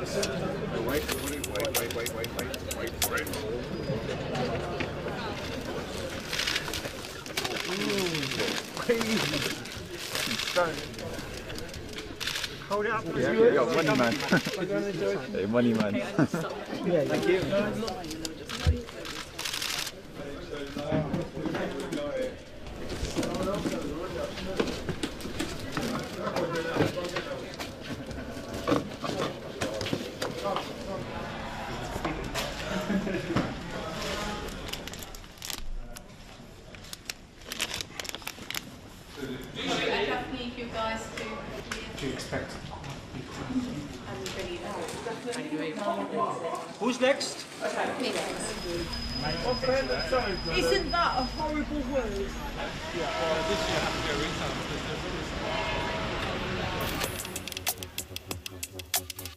Hold it up. Yeah, money man. Hey, money man. Yeah, thank you. Who's next? Me next. Isn't that a horrible word?